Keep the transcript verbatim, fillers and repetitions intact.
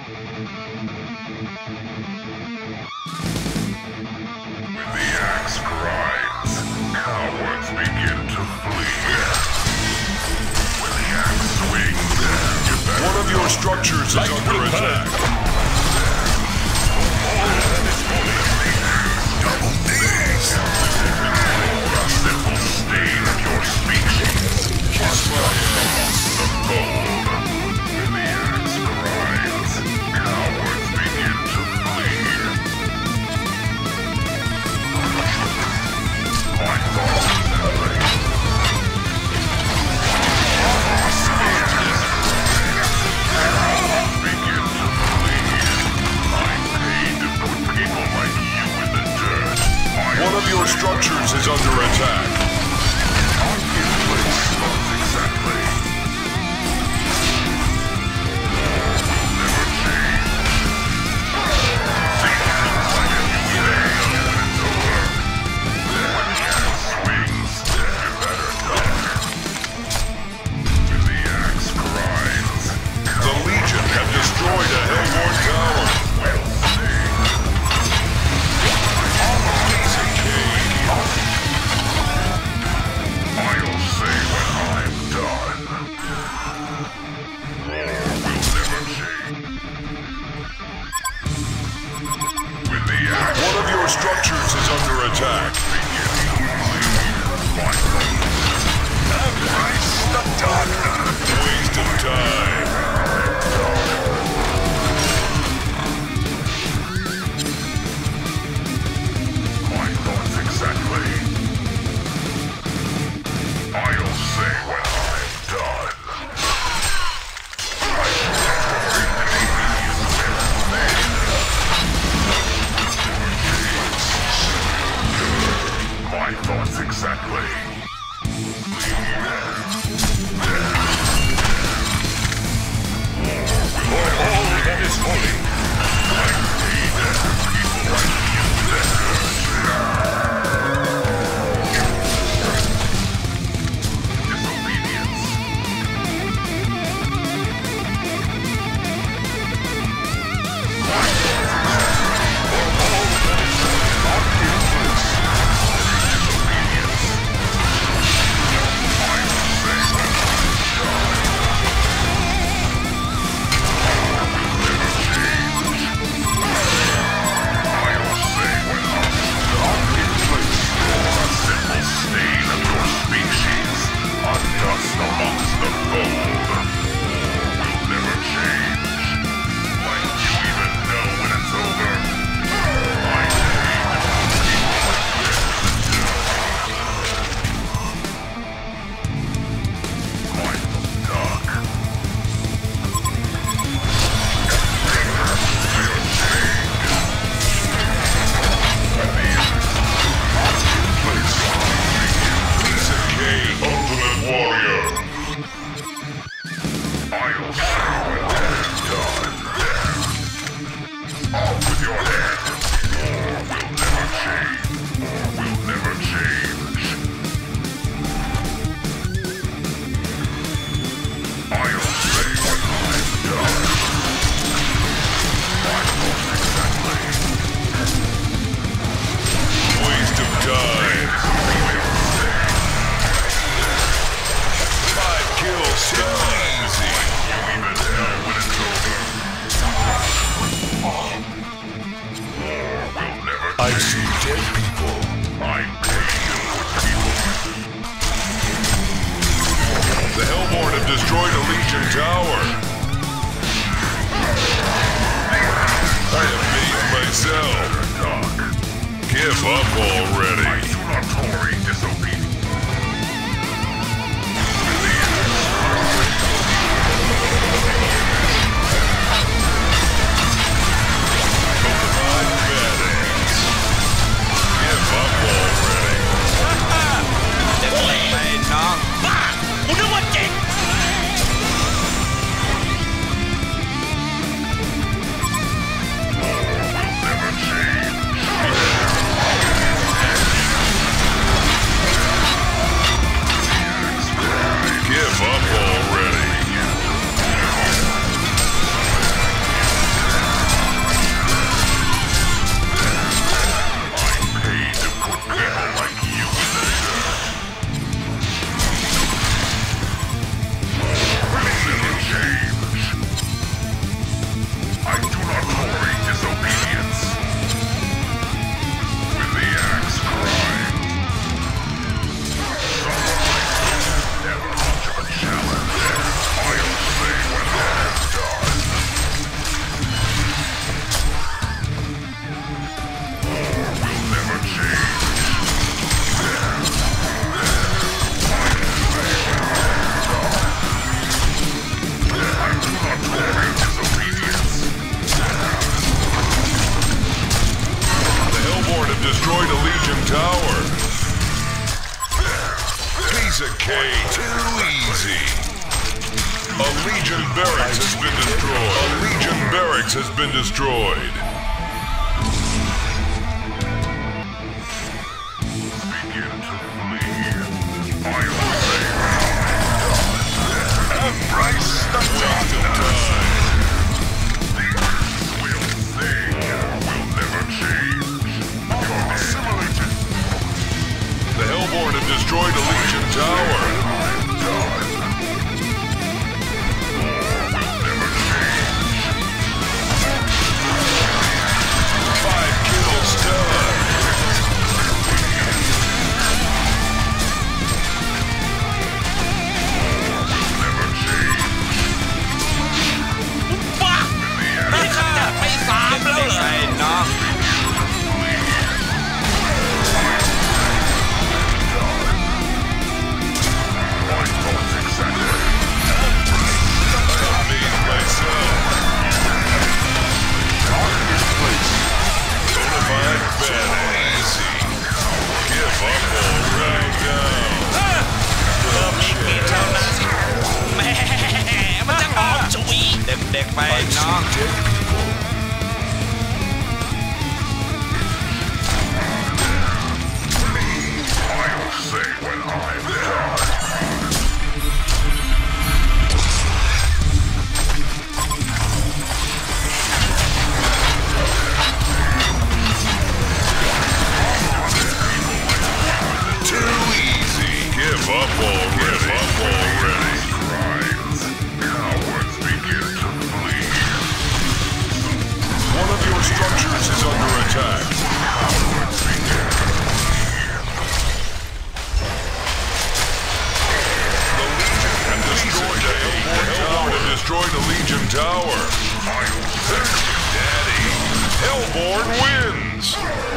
The axe grinds. Cowards begin to flee. When the axe swings, one of your structures is under attack. Double D's. A simple stain of your species. Just amongst the cold. When the axe grinds, cowards begin to flee. My thoughts separate. Begin to flee. I'm paid to put people like you in the dirt. One of your structures is under attack. Exactly. Never change. See, like a new day it's over. When the axe swings, you better duck. When the axe grinds, the Legion have destroyed a Hellborn tower. We'll see. I'll say when I'm done. War will never change. With the axe, one of your structures is under attack. Embrace the dark. Waste of time. My thoughts exactly. I'll say when I'm done. I My thoughts exactly. For all that is holy. I need people like you that disobedience. My thoughts exactly. For all that is not influence. Disobedience. I will say when I'm done. Stain of your species, a dust amongst the gold. Will never change. Like you even know when it's over. I hate people like this. Michael Duck. We'll change. Ultimate Warrior. I'll say when I'm done. Off with your head. War will never change. War will never change. I'll say when I'm done. My thoughts exactly. Waste of time. Kill so easy. You even know when it's over. War will never change. I see dead people. I'm paid to put people. The Hellborn have destroyed a Legion tower. I have made myself. Give up already. I do not tolerate disobedience. War will never change. Barricade. Too easy. A Legion barracks has been destroyed. A Legion barracks has been destroyed. Begin to flee. I'll say embrace the waste of time. The earth will sing, will never change. You're assimilated. The Hellborn have destroyed a Legion tower. Five kills done. Never change. ว้านี่ขจัดไปสามแล้วเหรอไอ้น้อง My thoughts exactly. Amazed myself. Bonafide badass. Give up already now. เพิ่มอีกกี่เท่านั้นสิแหม่มันจะหอมฉุยเด็กๆไปน้อง I'll say when I'm done. Too easy. Give up already. Give up already. Cries. Cowards begin to flee. One of your structures is under attack. Cowards begin to flee. The Legion have destroyed a Hellborn tower. Have destroyed a Legion tower. I'll fix Daddy. Hellborn wins.